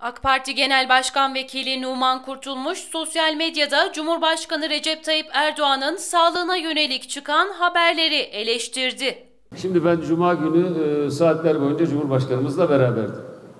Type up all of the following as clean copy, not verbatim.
AK Parti Genel Başkan Vekili Numan Kurtulmuş, sosyal medyada Cumhurbaşkanı Recep Tayyip Erdoğan'ın sağlığına yönelik çıkan haberleri eleştirdi. Şimdi ben Cuma günü saatler boyunca Cumhurbaşkanımızla beraberdim.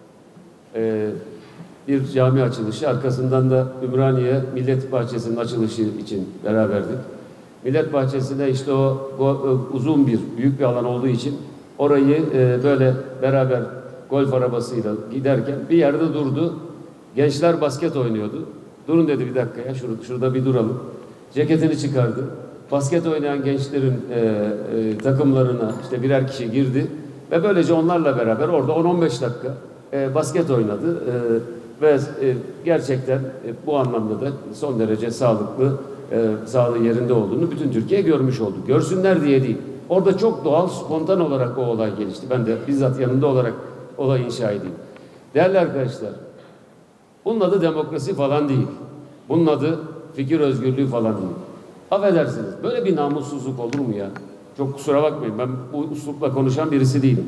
Bir cami açılışı, arkasından da Ümraniye Millet Bahçesi'nin açılışı için beraberdik. Millet Bahçesi'nde işte o uzun büyük bir alan olduğu için orayı böyle beraber golf arabasıyla giderken bir yerde durdu. Gençler basket oynuyordu. Durun dedi, bir dakika ya, şurada bir duralım. Ceketini çıkardı. Basket oynayan gençlerin takımlarına işte birer kişi girdi ve böylece onlarla beraber orada 10-15 dakika basket oynadı ve gerçekten bu anlamda da son derece sağlıklı, sağlığı yerinde olduğunu bütün Türkiye görmüş oldu. Görsünler diye değil. Orada çok doğal, spontan olarak o olay gelişti. Ben de bizzat yanında olarak olayın şahidiyim. Değerli arkadaşlar, bunun adı demokrasi falan değil. Bunun adı fikir özgürlüğü falan değil. Affedersiniz, böyle bir namussuzluk olur mu ya? Çok kusura bakmayın, ben bu uslupla konuşan birisi değilim.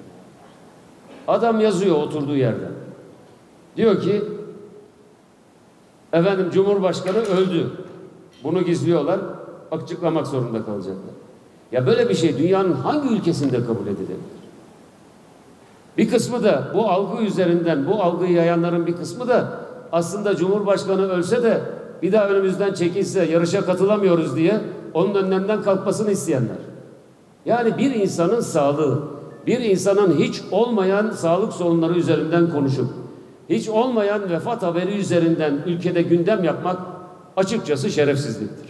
Adam yazıyor oturduğu yerden. Diyor ki, efendim Cumhurbaşkanı öldü. Bunu gizliyorlar, açıklamak zorunda kalacaklar. Ya böyle bir şey dünyanın hangi ülkesinde kabul edilebilir? Bir kısmı da bu algı üzerinden, bu algıyı yayanların bir kısmı da aslında Cumhurbaşkanı ölse de bir daha önümüzden çekilse, yarışa katılamıyoruz diye onun önünden kalkmasını isteyenler. Yani bir insanın sağlığı, bir insanın hiç olmayan sağlık sorunları üzerinden konuşup, hiç olmayan vefat haberi üzerinden ülkede gündem yapmak açıkçası şerefsizliktir.